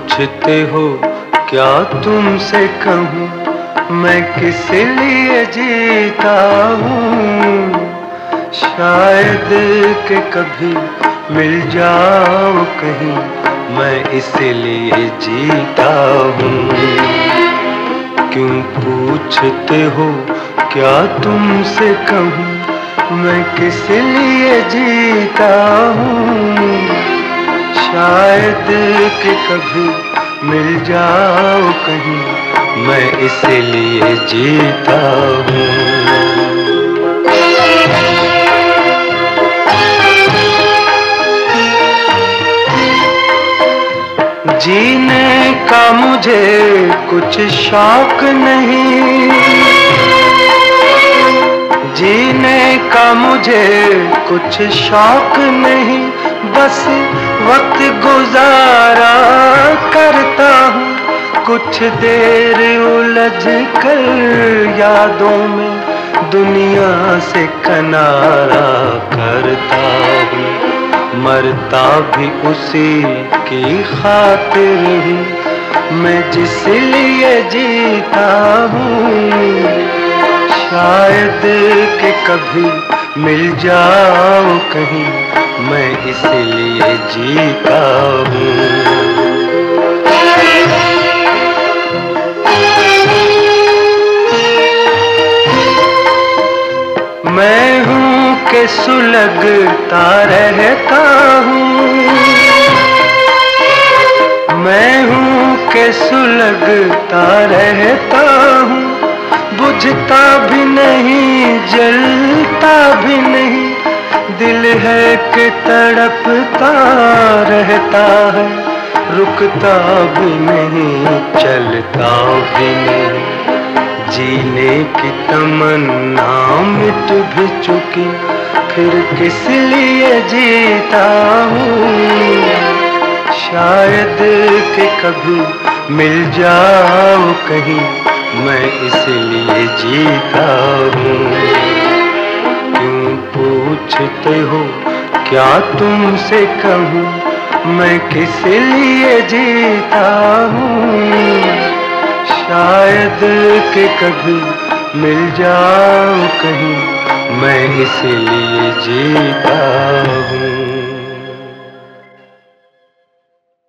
पूछते हो क्या तुमसे कहूँ, मैं किस लिए जीता हूँ। शायद कि कभी मिल जाओ कहीं, मैं इसलिए जीता हूँ। क्यों पूछते हो क्या तुमसे कहूँ, मैं किस लिए जीता हूँ। शायद कि कभी मिल जाओ कहीं, मैं इसलिए जीता हूँ। जीने का मुझे कुछ शौक नहीं, जीने का मुझे कुछ शौक नहीं, बस वक्त गुजारा करता हूँ। कुछ देर उलझ कर यादों में दुनिया से किनारा करता हूँ। मरता भी उसी की खातिर हूँ, मैं जिस लिए जीता हूँ। शायद कि कभी मिल जाओ कहीं, मैं इसलिए जीता हूँ। मैं हूँ कि सुलगता रहता हूँ, मैं हूँ कि सुलगता रहता हूँ। बुझता भी नहीं, जलता भी नहीं, दिल है कि तड़पता रहता है। रुकता भी नहीं, चलता भी नहीं, जीने की तमन्ना मिट भी चुकी, फिर किस लिए जीता हूँ। शायद कि कभी मिल जाओ कहीं, मैं इसलिए जीता हूँ। क्यों पूछते हो क्या तुमसे कहूँ, मैं किस लिए जीता हूँ। शायद कि कभी मिल जाओ कहीं, मैं इसलिए जीता हूँ।